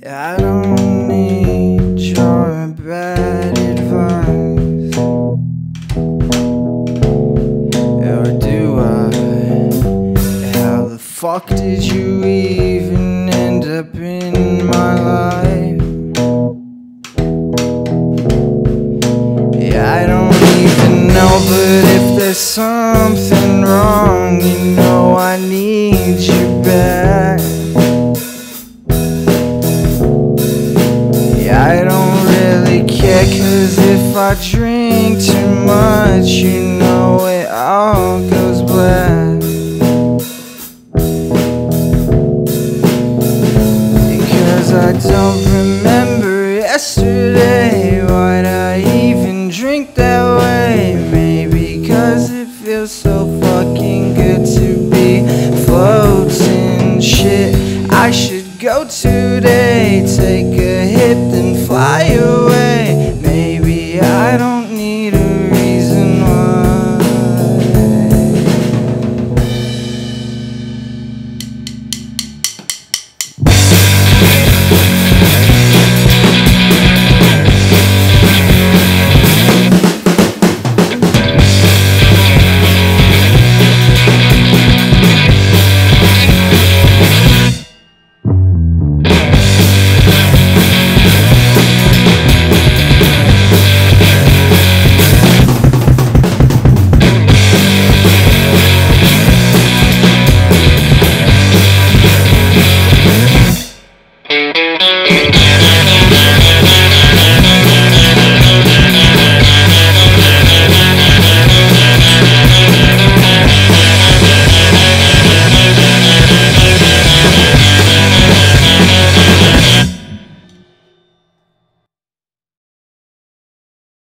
I don't need your bad advice, or do I? How the fuck did you even end up in my life? Yeah, I don't even know, but if there's something wrong, you know I need you back. I don't really care, 'cause if I drink too much, you know it all goes black. Because I don't remember yesterday, why'd I even drink that way? Maybe 'cause it feels so fucking good to be floating shit. I should go today, take a hit, then fly away.